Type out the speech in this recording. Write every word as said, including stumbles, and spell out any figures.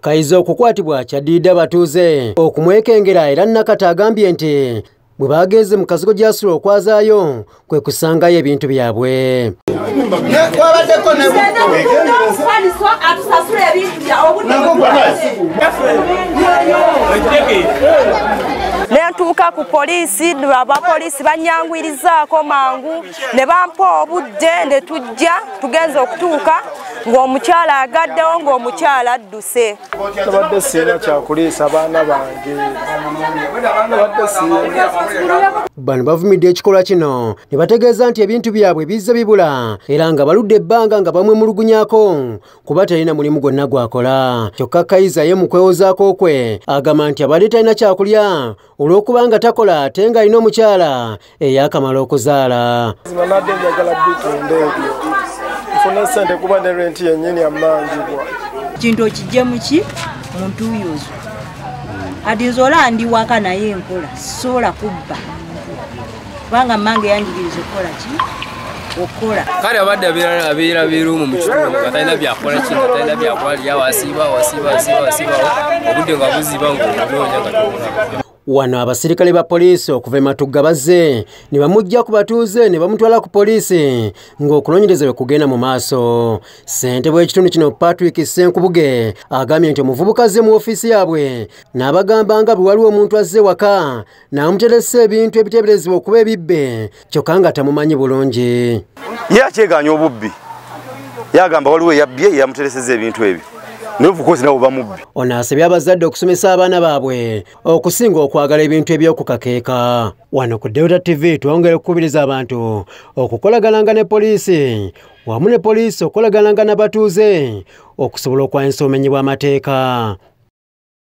Kayiza okukwatibwa kyaddiridde abatuuze okumwekengera era Nakata agambye nti bwe bagenze mu kazigo gy'asula okwazaayo kwe kusangayo ebintu byabwe. Nentuuka ku poliisi, abapoliisi banyangwirizaako mangu ne bampa obudde ne tujja tugenze okutuuka ng'omukyala agaddewo ng'omukyala adduse. Tabadde sirina kyakuliisa baana bange. Bano bavumidde ekikolwa kino ne bategeeza nti ebintu byabwe bizze bibula era nga baludde ebbanga nga bamwemulugunyako kuba talina mulimu gwonna gwakola. Kyokka Kayiza ye mu kwewozaako kwe agamba nti abadde talina kyakulya olw'okuba nga takola ate ng'alina omukyala eyaakamala okuzaala. Zinanadde njagala bitunde ebyo. Nfuna ssente kuba ne renti yennyini ammangibwa. Kintu okijje mu ki muntu yuzo. Ati nzola ndi waka naye enkola sola kubba. Banga mange yanjigiriza okola ki? Okola. Kale abadde abira abira birumu mu kitundu nga talina byakola ki nga talina byakola ya wasiba wasiba wasiba wasiba obudde nga buziba ng'onoonya Katonda. Wano abasirikale ba poliisi okuva e Matugga bazze ne bamujja ku batuuze ne bamutwala ku poliisi ng'okunoonyereza bwe kugenda mu maaso. Ssentebe w'ekitundu kino Patrick Senkubuge agambye nti omuvubuka azze mu ofiisi yaabwe n'abagamba nga bwe waliwo omuntu azze waka n'amuteresa ebintu ebiteeberezebwa okuba ebibbe kyokka nga tamumanyi bulungi. Ye akyegaanya obubbi yagamba waliwo eyabbye yamutereseza ebintu ebyo. Ono asabye abazadde okusomesa abaana baabwe okusinga okwagala ebintu eby'okukakeeka. Wano ku Delta T V twongere okukubiriza abantu okukolagananga ne poliisi wamu ne poliisi okukolagananga n'abatuuze okusobola okwanyisa obumenyi bw'amateeka.